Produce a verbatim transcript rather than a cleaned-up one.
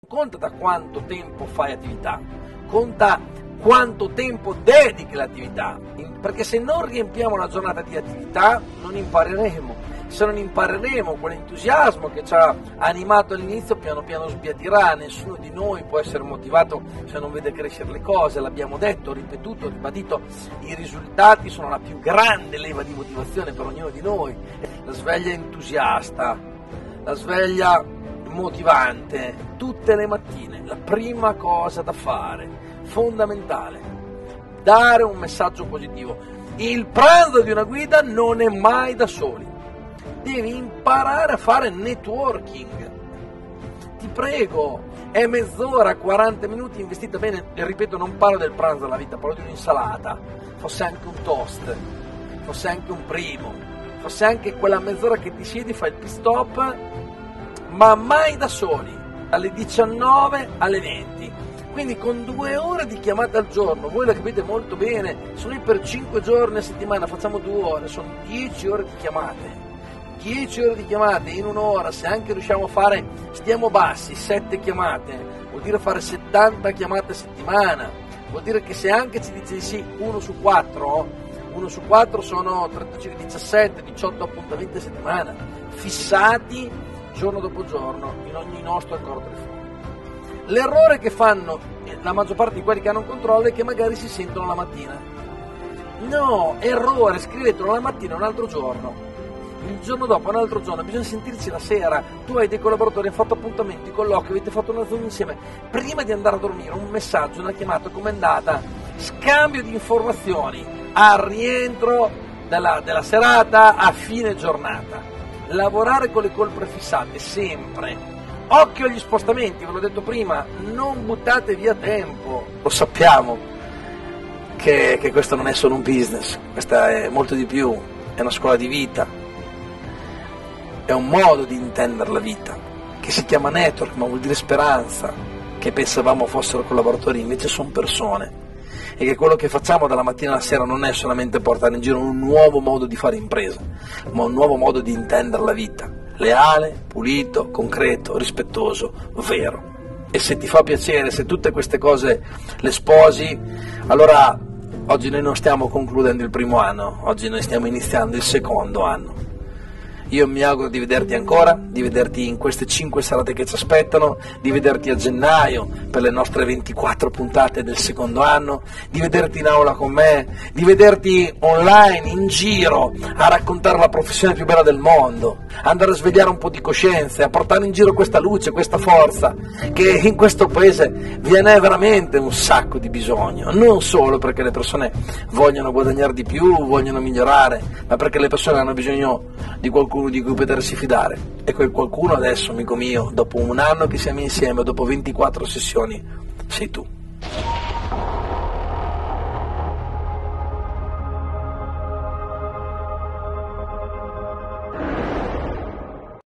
conta da quanto tempo fai attività, conta quanto tempo dedichi all'attività, perché se non riempiamo la giornata di attività non impareremo. Se non impareremo quell'entusiasmo che ci ha animato all'inizio, piano piano sbiadirà. Nessuno di noi può essere motivato se non vede crescere le cose, l'abbiamo detto, ripetuto, ribadito, i risultati sono la più grande leva di motivazione per ognuno di noi. La sveglia entusiasta, la sveglia motivante, tutte le mattine, la prima cosa da fare, fondamentale, dare un messaggio positivo. Il pranzo di una guida non è mai da soli. Devi imparare a fare networking. Ti prego, è mezz'ora, quaranta minuti investita bene. E ripeto, non parlo del pranzo della vita, parlo di un'insalata. Fosse anche un toast, fosse anche un primo, fosse anche quella mezz'ora che ti siedi, fai il pit stop, ma mai da soli, dalle diciannove alle venti. Quindi con due ore di chiamate al giorno, voi la capite molto bene, se noi per cinque giorni a settimana facciamo due ore, sono dieci ore di chiamate. dieci ore di chiamate in un'ora, se anche riusciamo a fare, stiamo bassi, sette chiamate, vuol dire fare settanta chiamate a settimana, vuol dire che se anche ci dice di sì uno su quattro, uno su quattro sono trentacinque, diciassette, diciotto appuntamenti a settimana, fissati giorno dopo giorno in ogni nostro accordo telefonico. L'errore che fanno la maggior parte di quelli che hanno un controllo è che magari si sentono la mattina. No, errore, scrivetelo la mattina un altro giorno. Il giorno dopo, un altro giorno, bisogna sentirci la sera. Tu hai dei collaboratori, hai fatto appuntamenti, colloqui, avete fatto una Zoom insieme. Prima di andare a dormire, un messaggio, una chiamata, com'è andata? Scambio di informazioni al rientro della, della serata, a fine giornata. Lavorare con le call prefissate, sempre. Occhio agli spostamenti, ve l'ho detto prima, non buttate via tempo. Lo sappiamo che, che questo non è solo un business, questa è molto di più, è una scuola di vita. È un modo di intendere la vita, che si chiama network, ma vuol dire speranza, che pensavamo fossero collaboratori, invece sono persone, e che quello che facciamo dalla mattina alla sera non è solamente portare in giro un nuovo modo di fare impresa, ma un nuovo modo di intendere la vita, leale, pulito, concreto, rispettoso, vero. E se ti fa piacere, se tutte queste cose le sposi, allora oggi noi non stiamo concludendo il primo anno, oggi noi stiamo iniziando il secondo anno. Io mi auguro di vederti ancora, di vederti in queste cinque serate che ci aspettano, di vederti a gennaio per le nostre ventiquattro puntate del secondo anno, di vederti in aula con me, di vederti online, in giro, a raccontare la professione più bella del mondo, andare a svegliare un po' di coscienze, a portare in giro questa luce, questa forza, che in questo paese ve ne è veramente un sacco di bisogno, non solo perché le persone vogliono guadagnare di più, vogliono migliorare, ma perché le persone hanno bisogno di qualcuno di cui potersi fidare, e quel qualcuno adesso, amico mio, dopo un anno che siamo insieme, dopo ventiquattro sessioni, sei tu.